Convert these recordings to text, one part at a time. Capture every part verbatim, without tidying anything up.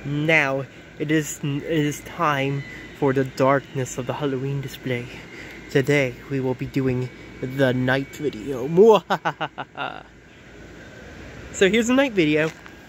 Now it is it is time for the darkness of the Halloween display. Today we will be doing the night video. So here's the night video.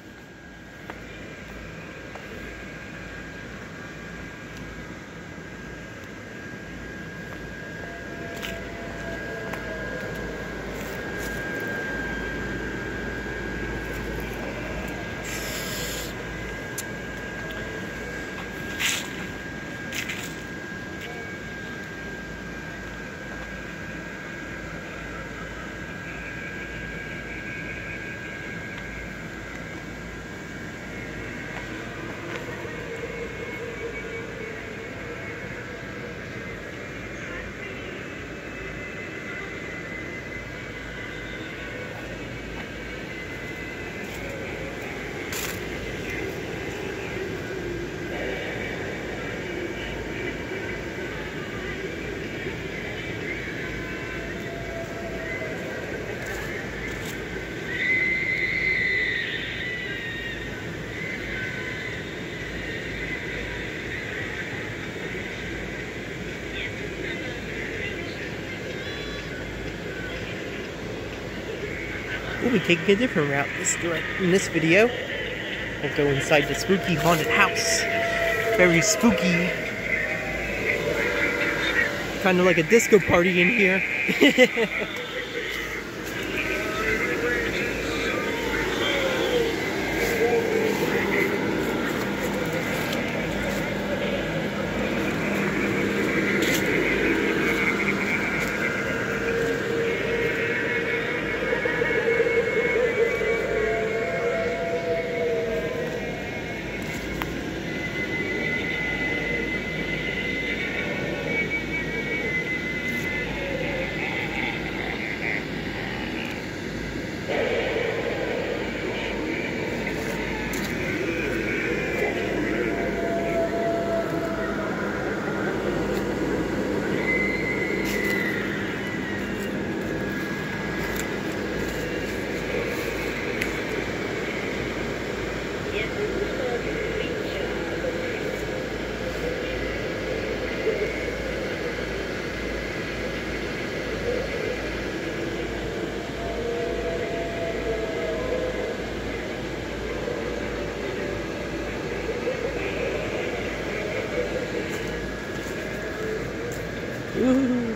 We'll be taking a different route this direct in this video. We'll go inside the spooky haunted house. Very spooky. Kind of like a disco party in here. Ooh.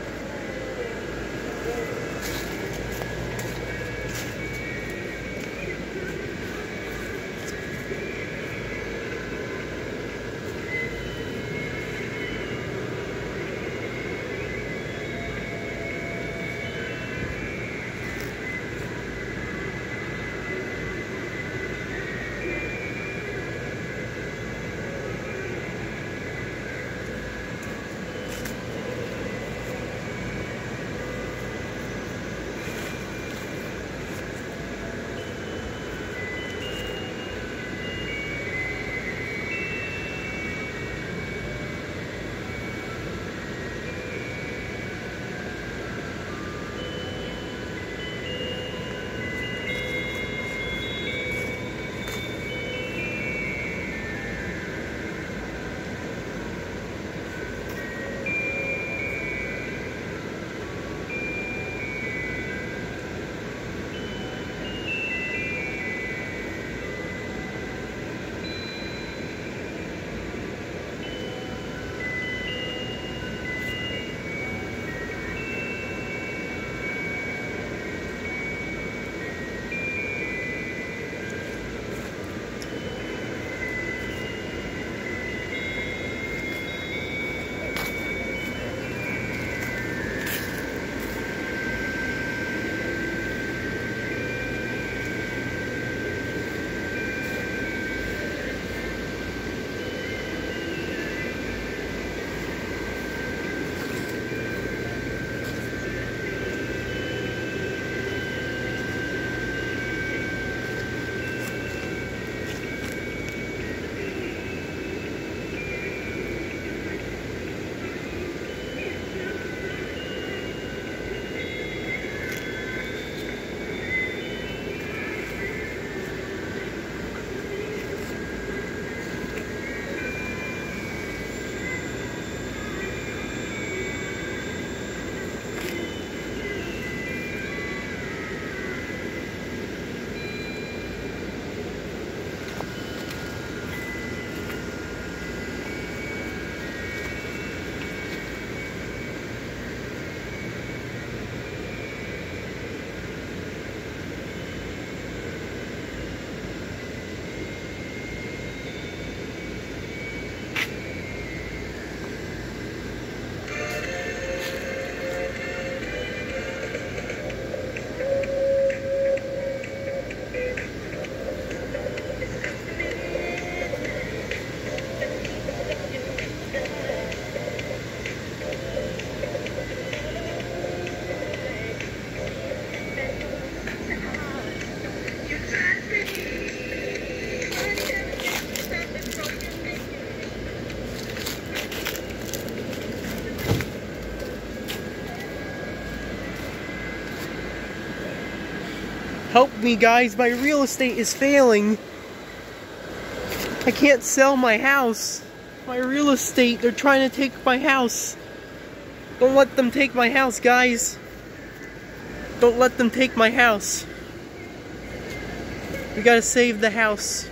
me, guys. My real estate is failing. I can't sell my house. My real estate, they're trying to take my house. Don't let them take my house, guys. Don't let them take my house. We gotta save the house.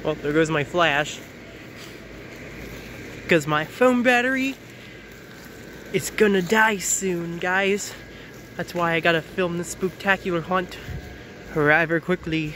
Well, there goes my flash. Because my phone battery is gonna die soon, guys. That's why I gotta film this spooktacular hunt rather quickly.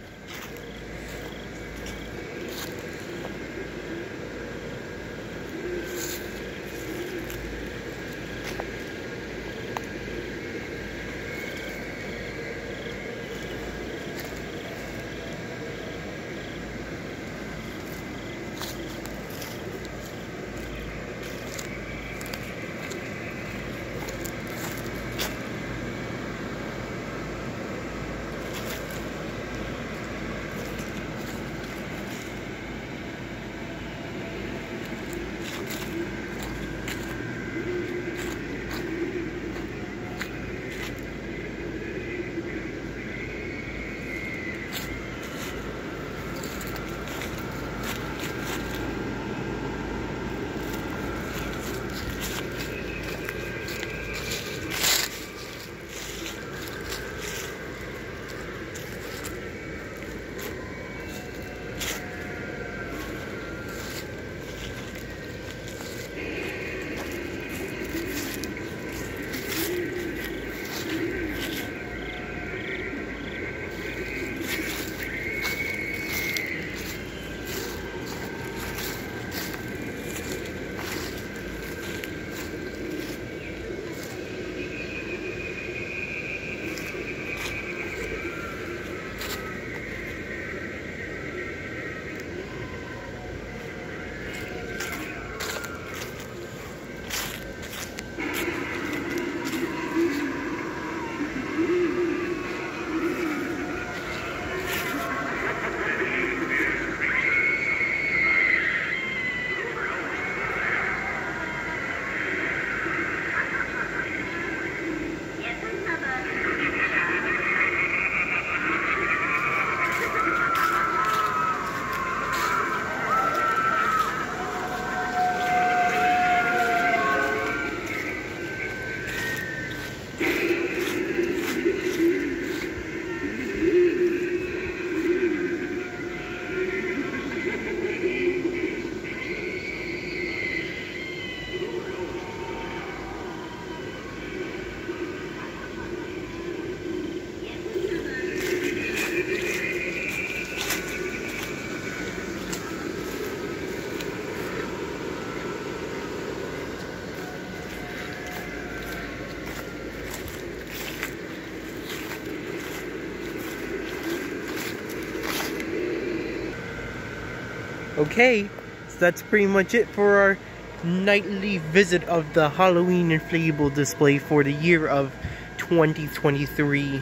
Okay, so that's pretty much it for our nightly visit of the Halloween inflatable display for the year of twenty twenty-three.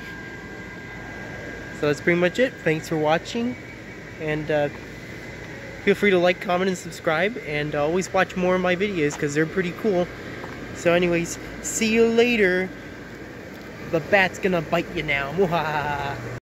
So that's pretty much it. Thanks for watching, and uh, feel free to like, comment, and subscribe, and uh, always watch more of my videos because they're pretty cool. So anyways, see you later. The bat's gonna bite you now.